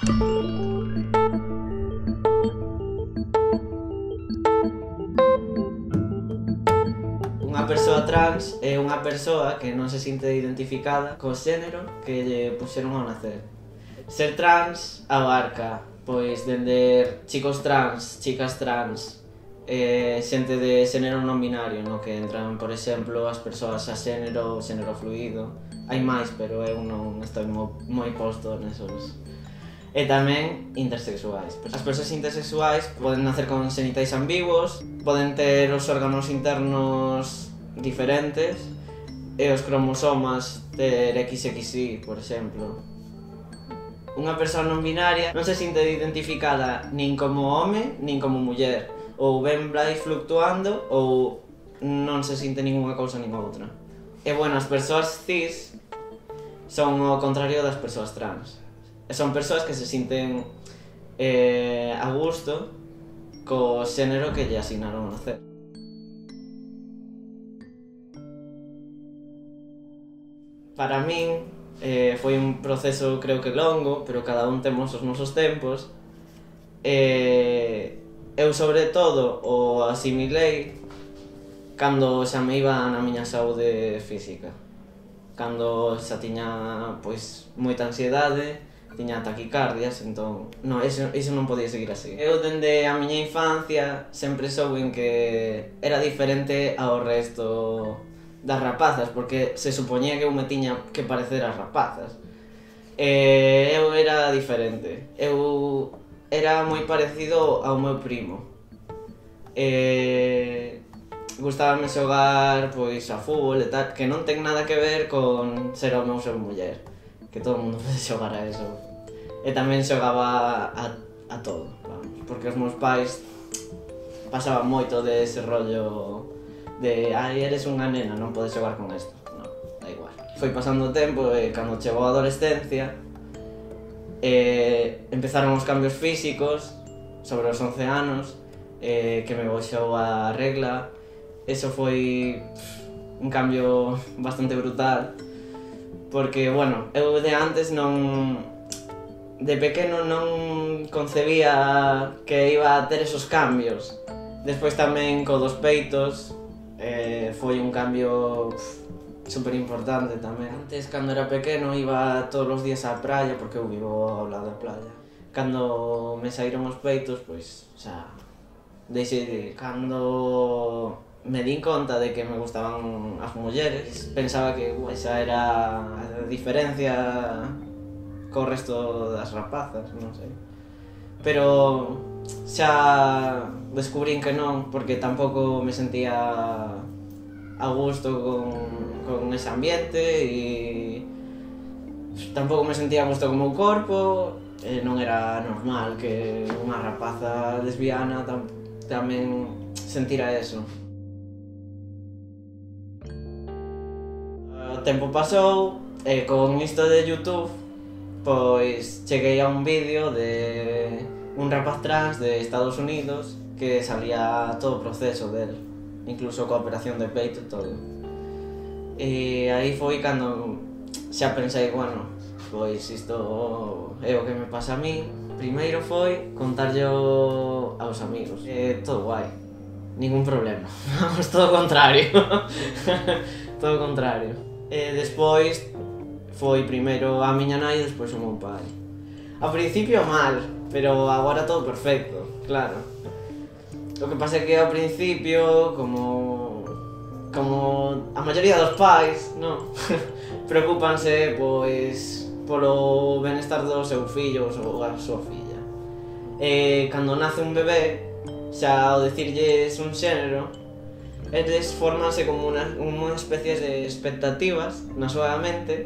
Unha persoa trans é unha persoa que non se sinte identificada co xénero que lle puxeron ao nacer. Ser trans abarca, pois, dende chicos trans, chicas trans, xente de xénero non binario, no que entran, por exemplo, as persoas a xénero, xénero fluido. Hai máis, pero eu non estou moi posto nesos. E tamén intersexuais. As persoas intersexuais poden nacer con xenitais ambiguos, poden ter os órganos internos diferentes e os cromosomas ter XXY, por exemplo. Unha persoa non binaria non se sinte identificada nin como home nin como muller, ou ben vai fluctuando ou non se sinte ninguna cousa nin outra. E bueno, as persoas cis son o contrario das persoas trans. Son persoas que se sinten a gusto co xénero que lle asignaron ao nacer. Para min foi un proceso, creo que longo, pero cada un temos os nosos tempos. Eu, sobre todo, o asimilei cando xa me iba na miña saúde física. Cando xa tiña, pois, moita ansiedade, tiña taquicardias, entón, iso non podía seguir así. Eu, dende a miña infancia, sempre souben que era diferente ao resto das rapazas, porque se supoñía que eu me tiña que parecer ás rapazas. Eu era diferente. Eu era moi parecido ao meu primo. Gustábame xogar, pois, a fútbol e tal, que non ten nada que ver con ser home ou ser muller, que todo o mundo pode xogar a eso. E tamén xogaba a todo, vamos, porque os meus pais pasaban moito de ese rollo de eres unha nena, non podes xogar con isto. Non, da igual. Foi pasando o tempo e cando chegou a adolescencia empezaron os cambios físicos sobre os 11 anos, que me baixou a regla. Eso foi un cambio bastante brutal, porque, bueno, eu de antes non... De pequeno non concebía que iba a ter esos cambios. Despois tamén co dos peitos foi un cambio super importante tamén. Antes, cando era pequeno, iba todos os días á praia, porque eu vivo ao lado da playa. Cando me saíron os peitos, pois, xa, deixei de... Cando me din conta de que me gustaban as mulleres, pensaba que esa era a diferencia co resto das rapazas, non sei. Pero xa descubrín que non, porque tampouco me sentía a gusto con ese ambiente e tampouco me sentía a gusto co meu corpo, e non era normal que unha rapaza lesbiana tamén sentira eso. O tempo pasou e con isto de YouTube pois cheguei a un vídeo de un rapaz trans de Estados Unidos que salía todo o proceso del, incluso coa operación de peito e todo. E aí foi cando xa pensei, bueno, pois isto é o que me pasa a mí. Primeiro foi contarllo aos amigos, todo guai, ningún problema, vamos, todo o contrario. Todo o contrario. Despois foi primeiro a miña nai e despois o meu pai. Ao principio mal, pero agora todo perfecto, claro. O que pasa é que ao principio, como a maioría dos pais, non? Preocúpanse, pois, polo benestar do seu fillo ou a súa filla. Cando nace un bebé, xa ao dicirlles un xénero, eles formanse como unha especie de expectativas na súa mente.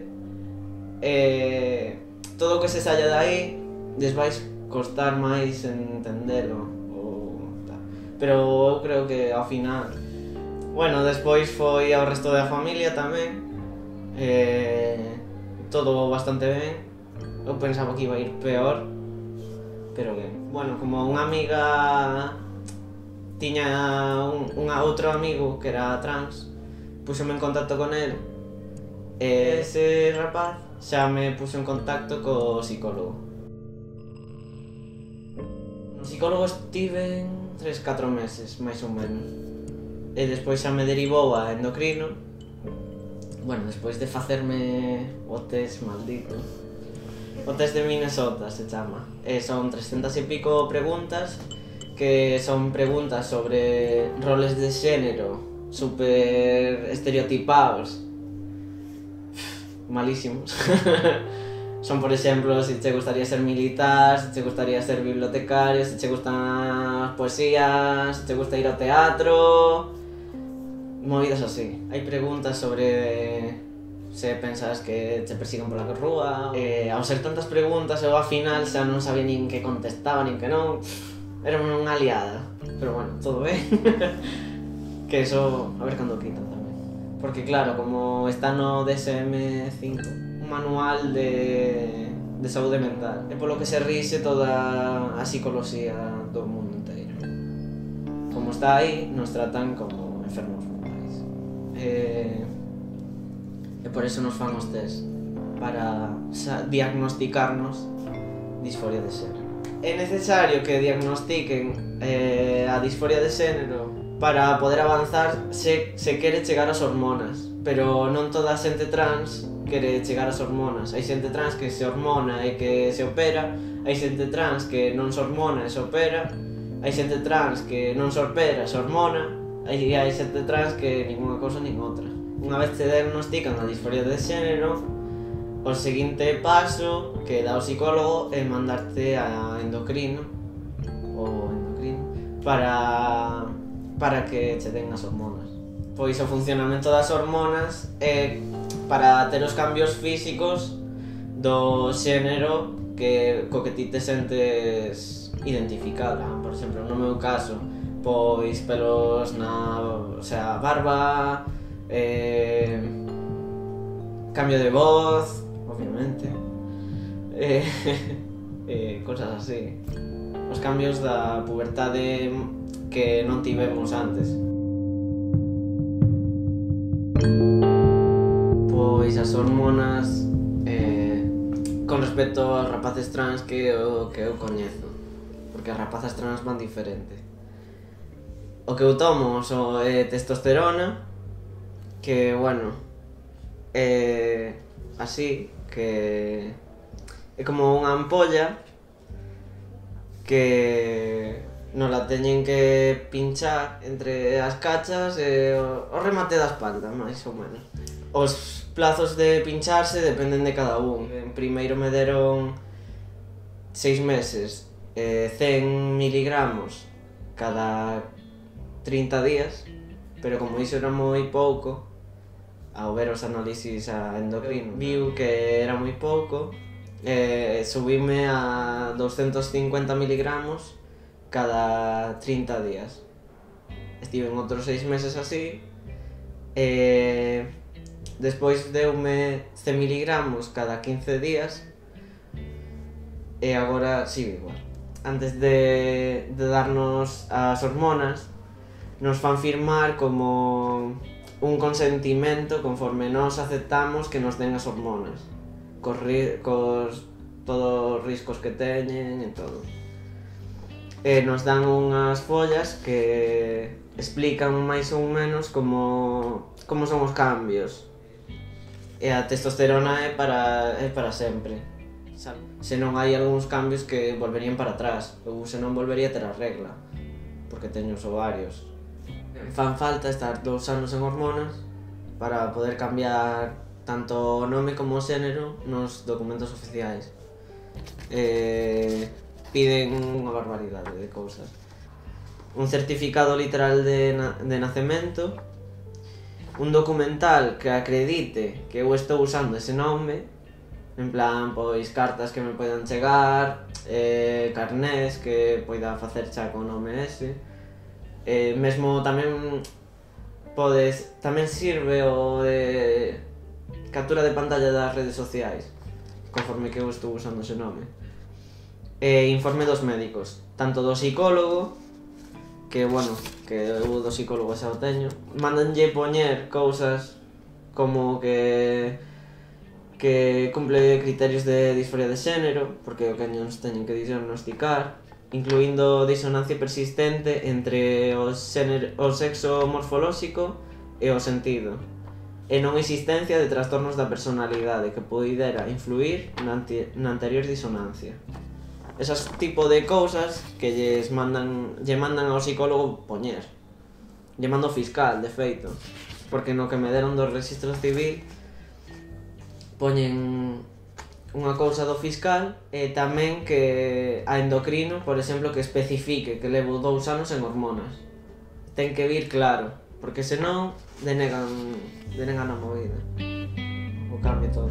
Todo o que se saia de aí lles vais costar máis entendelo ou tal. Pero eu creo que ao final, bueno, despois foi ao resto da familia tamén, todo bastante ben. Eu pensaba que iba a ir peor, pero ben. Bueno, como unha amiga tiña outro amigo que era trans, púxome en contacto con el, e ese rapaz xa me puxo en contacto co psicólogo. psicólogo estiven 3-4 meses, máis ou menos. E despois xa me derivou a endocrino. Bueno, despois de facerme o test maldito. O test de Minnesota se chama. Son 300 e pico preguntas, que son preguntas sobre roles de xénero super estereotipados. Malísimos. Son, por exemplo, se te gustaría ser militar, se te gustaría ser bibliotecario, se te gustan as poesías, se te gusta ir ao teatro... Movidas así. Hai preguntas sobre se pensas que te persiguen pola rúa. Ao ser tantas preguntas, eu ao final xa non sabía nin que contestaba, nin que non. Era unha liada. Pero bueno, todo ben. Que eso, a ver cando quitan tamén. Porque claro, como está no DSM-5, un manual de saúde mental, é polo que se rixe toda a psicología do mundo inteiro. Como está aí, nos tratan como enfermos mentais. E por eso nos fan os test, para diagnosticarnos disforia de xénero. É necesario que diagnostiquen a disforia de xénero para poder avanzar se quere chegar ás hormonas, pero non toda a xente trans quere chegar ás hormonas. Hai xente trans que se hormona e que se opera, hai xente trans que non se hormona e se opera, hai xente trans que non se opera e se hormona, e hai xente trans que ninguna cousa nin outra. Unha vez te diagnostican a disforia de xénero, o seguinte paso que dá o psicólogo é mandarte a endocrino para que che den as hormonas. Pois o funcionamento das hormonas é para ter os cambios físicos do xénero co que ti te sentes identificada. Por exemplo, no meu caso, pois pelos barba, cambio de voz, obviamente, cosas así. Os cambios da pubertade que non tivemos antes. Pois as hormonas, con respecto aos rapaces trans que eu coñezo, porque as rapazas trans van diferente. O que eu tomo é testosterona, que, bueno, así, que é como unha ampolla que nos la teñen que pinchar entre as cachas e o remate da espalda, máis ou menos. Os plazos de pincharse dependen de cada un. En primeiro me deron 6 meses, 100 miligramos cada 30 días, pero como iso era moi pouco, ao ver os análisis a endocrino, viu que era moi pouco, subime a 250 miligramos cada 30 días. Estive outros 6 meses así, despois deume 100 miligramos cada 15 días, e agora sigo igual. Antes de darnos as hormonas, nos fan firmar como un consentimento conforme nos aceptamos que nos den as hormonas, cos todos os riscos que teñen e todo. Nos dan unhas follas que explican máis ou menos como son os cambios. E a testosterona é para sempre, sabe? Se non hai algúns cambios que volverían para atrás, ou se non volvería a ter a regla, porque teño os ovarios. Fan falta estar 2 anos en hormonas para poder cambiar tanto o nome como o xénero nos documentos oficiais. Piden unha barbaridade de cousas. Un certificado literal de nacemento, un documental que acredite que eu estou usando ese nome, en plan, pois, cartas que me poidan chegar, carnés que poida facer xa con o nome ese. Mesmo tamén sirve o de captura de pantalla das redes sociais, conforme que eu estou usando ese nome. Informe dos médicos, tanto do psicólogo, que, bueno, que eu do psicólogo xa o teño, mandanlle poñer cousas como que cumple criterios de disforia de xénero, porque o que nos teñen que diagnosticar, incluindo disonancia persistente entre o sexo morfolóxico e o sentido, e non existencia de trastornos da personalidade que pudera influir na anterior disonancia. Esas tipo de cousas que lle mandan ao psicólogo poñer. Lle mando fiscal, de feito, porque no que me deron do registro civil poñen unha cousa do fiscal e tamén que a endocrino, por exemplo, que especifique que levo 2 anos en hormonas. Ten que vir claro, porque senón denegan a movida. O cambio todo.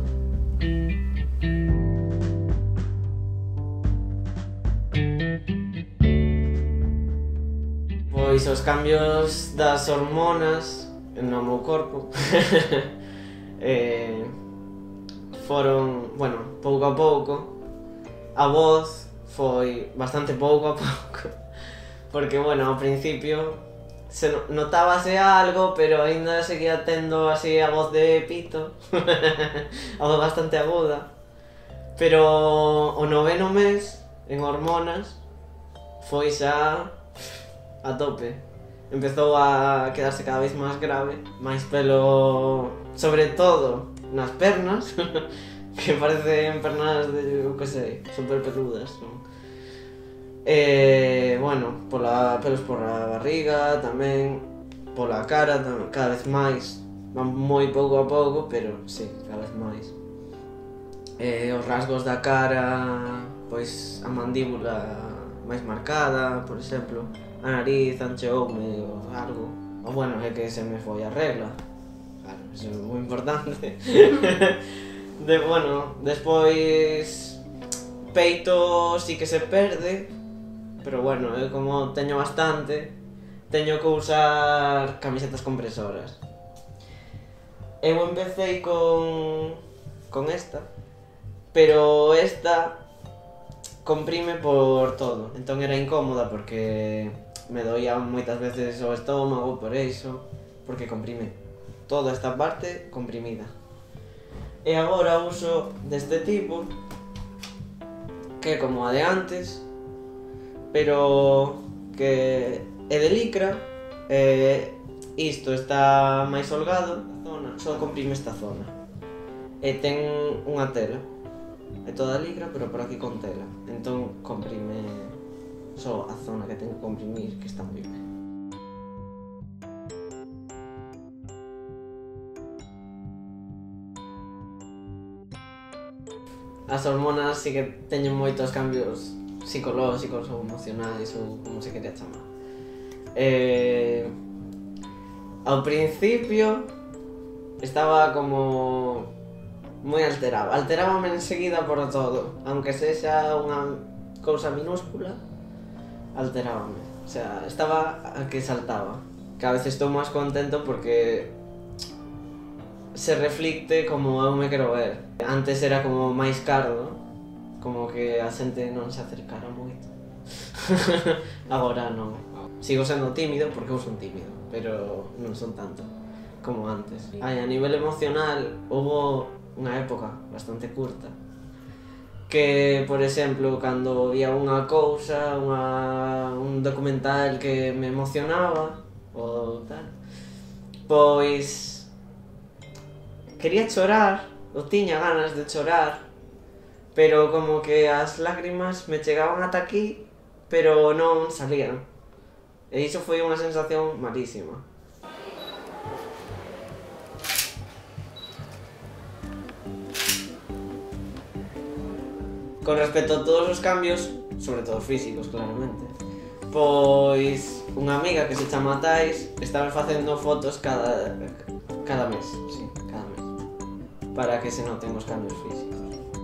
Pois os cambios das hormonas no meu corpo foron, bueno, pouco a pouco. A voz foi bastante pouco a pouco, porque, bueno, ao principio notábase algo, pero aínda seguía tendo así a voz de pito, a voz bastante aguda. Pero o 9º mes, en hormonas, foi xa a tope. Empezou a quedarse cada vez máis grave, máis pelo, sobre todo, nas pernas, que parecen pernas de, eu que sei, super peludas, non? Bueno, pelos por a barriga, tamén, pola cara, cada vez máis, van moi pouco a pouco, pero sí, cada vez máis. Os rasgos da cara, pois a mandíbula máis marcada, por exemplo, a nariz ancheoume ou algo. O bueno, é que se me foi a regla. Claro, iso é moi importante. Bueno, despois peito sí que se perde, pero bueno, eu como teño bastante, teño que usar camisetas compresoras. Eu empecé con esta, pero esta comprime por todo, entón era incómoda porque me doía moitas veces o estómago por iso, porque comprime toda esta parte comprimida. E agora uso deste tipo, que é como a de antes, pero que é de licra, isto está máis holgado, só comprime esta zona, e ten unha tela, é toda licra, pero por aquí con tela, entón comprime só a zona que ten que comprimir, que está moi ben. As hormonas sí que teñen moitos cambios psicolóxicos ou emocionais ou como se quería chamar. Ao principio estaba como moi alterábame enseguida por todo, aunque sexa unha cousa minúscula, alterábame, o sea, estaba a que saltaba. Que a veces estou máis contento porque se reflicte como eu me quero ver. Antes era como máis cardo, como que a xente non se acercara moito. Agora non. Sigo sendo tímido porque eu son tímido, pero non son tanto como antes. A nivel emocional, houve unha época bastante curta que, por exemplo, cando vía unha cousa, un documental que me emocionaba ou tal, pois quería chorar, ou tiña ganas de chorar, pero como que as lágrimas me chegaban ata aquí, pero non salían. E iso foi unha sensación malísima. Con respecto a todos os cambios, sobre todo físicos, claramente, pois unha amiga que se chama Thais estaba facendo fotos cada mes, sí, cada mes, para que se noten os cambios físicos.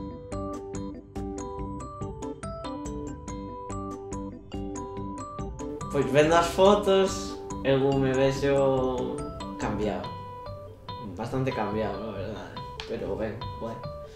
Pois vendo as fotos, eu me vexo cambiado, bastante cambiado, a verdade, pero ben, guai.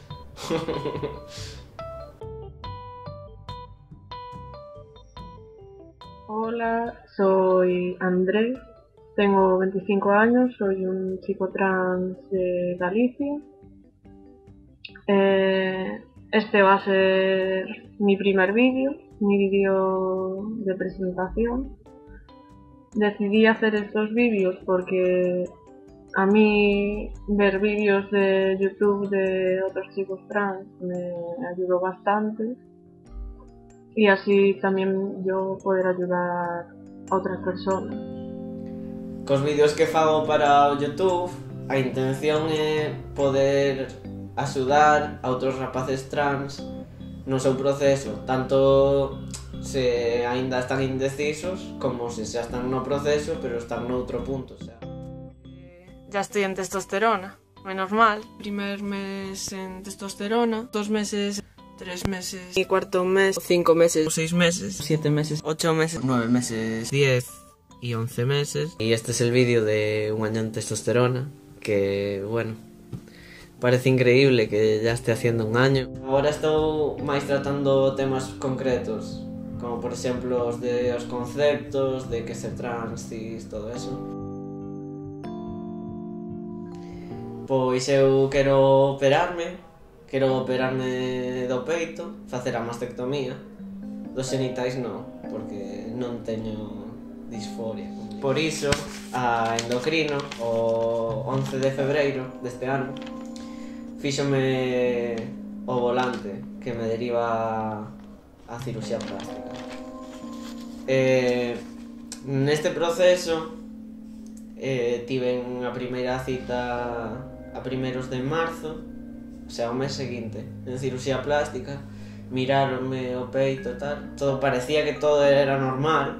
Hola, soy Andrés, tengo 25 años, soy un chico trans de Galicia. Este va a ser mi primer vídeo, mi vídeo de presentación. Decidí hacer estos vídeos porque a mí ver vídeos de YouTube de otros chicos trans me ayudó bastante, y así también yo poder ayudar a otras personas. Cos vídeos que fago para o YouTube, a intención é poder axudar a outros rapaces trans no seu proceso, tanto se aínda están indecisos como se xa están no proceso pero están noutro punto, xa. Ya estoy en testosterona, menos mal. Primer mes en testosterona, 2 meses, 3 meses, y cuarto mes, 5 meses, 6 meses, 7 meses, 8 meses, 9 meses, 10 y 11 meses. Y este es el vídeo de un año en testosterona, que, bueno, parece increíble que ya esté haciendo un año. Agora estou máis tratando temas concretos, como por exemplo os de os conceptos, de que ser trans, cis, todo eso. Pois eu quero operarme do peito, facer a mastectomía. Dos xenitais non, porque non teño disforia. Por iso, a endocrino, o 11 de febreiro deste ano, fíxome o volante que me deriva a cirurxía plástica. Neste proceso tiven a primeira cita a primeiros de marzo, o sea, o mes seguinte, en cirurxía plástica. Miraronme o peito e tal, todo parecía que todo era normal.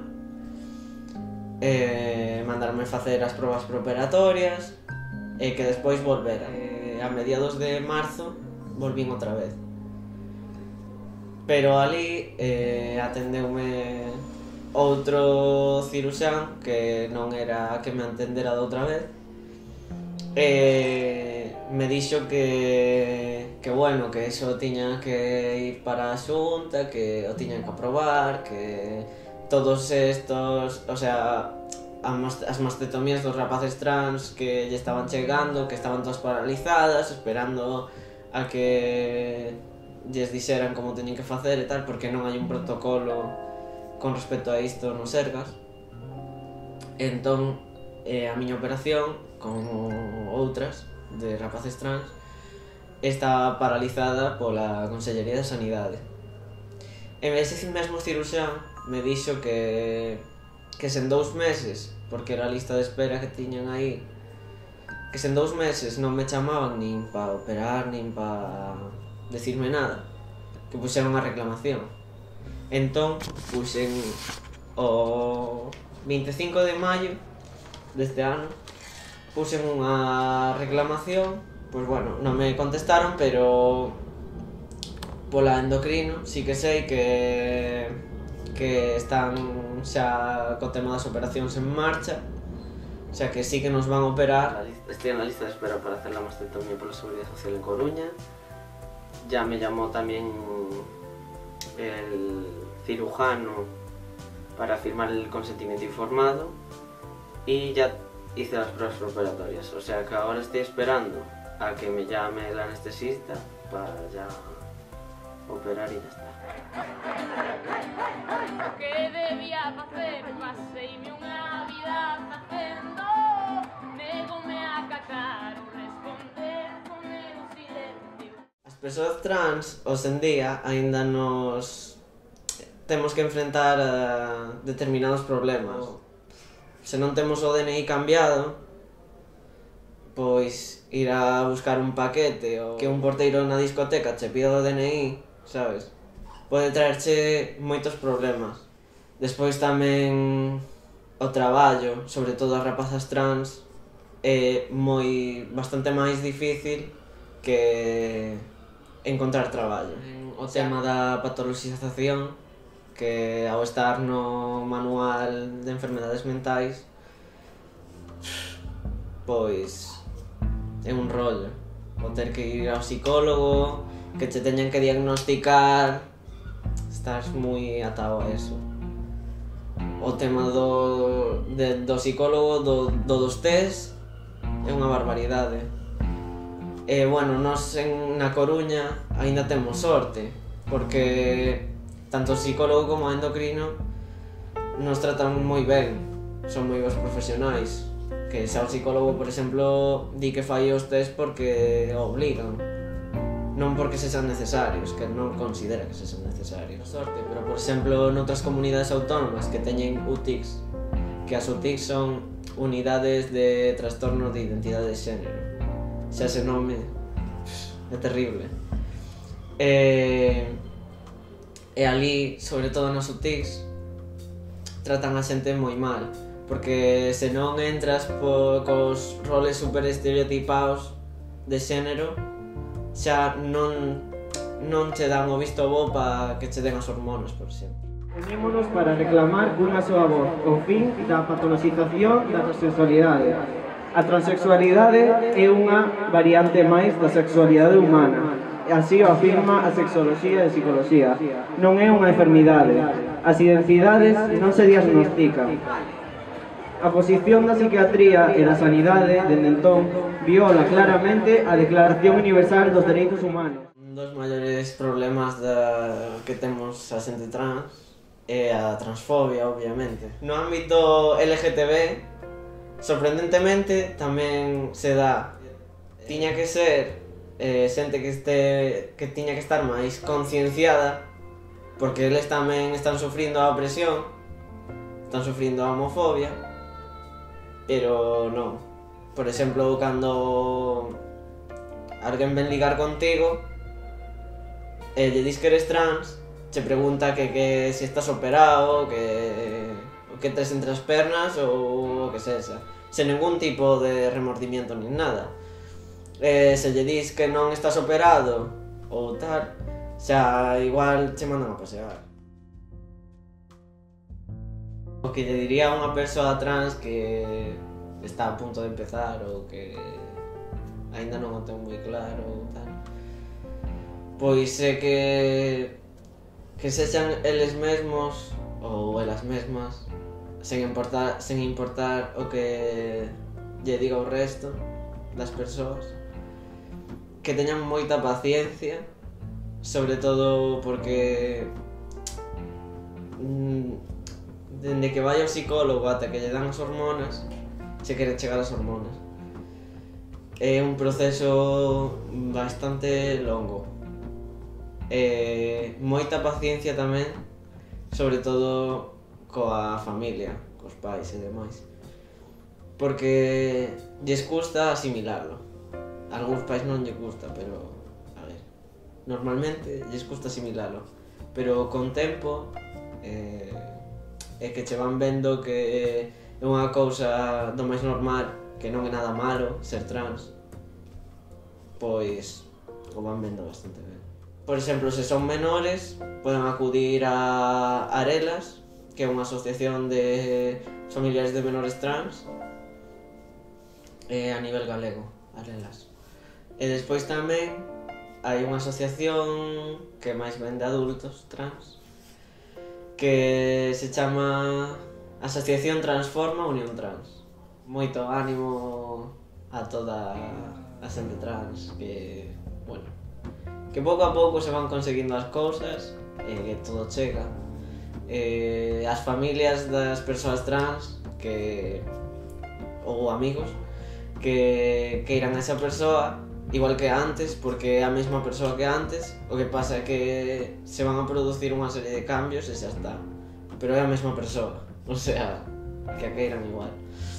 Mandarme facer as probas preoperatorias e que despois volvera. A mediados de marzo volvín outra vez, pero ali atendeume outro ciruxán que non era que me atendera de outra vez. Me dixo que bueno, que eso tiña que ir para a xunta, que o tiñan que aprobar, que todos estos, o sea, as mastectomías dos rapaces trans que lle estaban chegando, que estaban todas paralizadas, esperando a que lles dixeran como teñen que facer e tal, porque non hai un protocolo con respecto a isto no Sergas. Entón, a miña operación, como outras de rapaces trans, está paralizada pola Consellería de Sanidade. E ese mesmo ciruxán me dixo que sen 2 meses, porque era a lista de espera que tiñan aí, que sen 2 meses non me chamaban nin para operar, nin para decirme nada, que puxeron a reclamación. Entón, puxen o 25 de maio deste ano, puxen unha reclamación. Pois bueno, non me contestaron, pero pola endocrino sí que sei que están xa co tema das operacións en marcha, xa que sí que nos van a operar. Estoy en la lista de espera para hacer la mastectomía por la Seguridad Social en Coruña. Ya me llamó también el cirujano para firmar el consentimiento informado y ya hice las pruebas preoperatorias, o sea que ahora estoy esperando a que me llame el anestesista para ya operar y ya está. Que debía facer, paseime unha vida facendo, negome a cacar, responder con el silencio. As persoas trans, hoxe en día, aínda nos temos que enfrentar a determinados problemas. Se non temos o DNI cambiado, pois ir a buscar un paquete ou que un porteiro na discoteca che pida o DNI, sabes? Pode traerche moitos problemas. Despois tamén o traballo, sobre todo as rapazas trans, é bastante máis difícil que encontrar traballo. O tema da patoloxización, que ao estar no manual de enfermedades mentais, pois é un rollo. O ter que ir ao psicólogo, que che teñan que diagnosticar, estás moi atado a eso. O tema do psicólogo, dos test, é unha barbaridade. bueno, nós na Coruña aínda temos sorte, porque tanto o psicólogo como o endocrino nos tratan moi ben, son moi bons profesionais. Que xa o psicólogo, por exemplo, di que fai os test porque o obligan, non porque sexan necesarios, que non considera que sexan necesarios. Sorte, pero por exemplo, noutras comunidades autónomas que teñen UTICs, que as UTICs son unidades de trastorno de identidade de xénero. Xa ese nome é terrible. E ali, sobre todo nas UTICs, tratan a xente moi mal, porque se non entras cos roles super estereotipados de xénero, xa non che dan o visto bo para que che den as hormonas, por exemplo. Unímonos para reclamar cunha soa voz o fin da patoloxización da transexualidade. A transexualidade é unha variante máis da sexualidade humana. Así o afirma a sexoloxía e a psicoloxía. Non é unha enfermidade. As identidades non se diagnostican. A posición da psiquiatría e da sanidade, dende entón, viola claramente a Declaración Universal dos Dereitos Humanos. Un dos maiores problemas que temos a xente trans é a transfobia, obviamente. No ámbito LGTB, sorprendentemente, tamén se dá. Tiña que ser xente que tiña que estar máis concienciada, porque eles tamén están sufrindo a opresión, están sufrindo a homofobia, pero non. Por exemplo, cando alguén ven ligar contigo e lle dis que eres trans, che pregunta que se estás operado, que tes entre as pernas ou o que sexa, sen ningún tipo de remordimiento nin nada. Se lle dis que non estás operado ou tal, xa igual che mandan a pasear. O que lle diría a unha persoa trans que está a punto de empezar ou que aínda non o ten moi claro ou tal, pois é que sexan eles mesmos ou elas mesmas, sen importar o que lle diga o resto das persoas, que teñan moita paciencia, sobre todo porque dende que vai ao psicólogo ata que lle dan as hormonas, se quere chegar as hormonas. É un proceso bastante longo. Moita paciencia tamén, sobre todo coa familia, cos pais e demais, porque lles custa asimilarlo. A algúns pais non lles gusta, pero a ver, normalmente lles custa asimilarlo, pero con tempo é que che van vendo que é unha cousa do máis normal, que non é nada malo ser trans, pois o van vendo bastante ben. Por exemplo, se son menores, poden acudir a Arelas, que é unha asociación de familiares de menores trans, a nivel galego, Arelas. E despois tamén hai unha asociación que máis ben de adultos trans, que se chama Asociación Transforma Unión Trans. Moito ánimo a toda a xente trans, que, bueno, que pouco a pouco se van conseguindo as cousas, que todo chega. As familias das persoas trans ou amigos que irán a esa persoa igual que antes, porque é a mesma persoa que antes. O que pasa é que se van a producir unha serie de cambios e xa está, pero é a mesma persoa, o sea, que a queiran igual.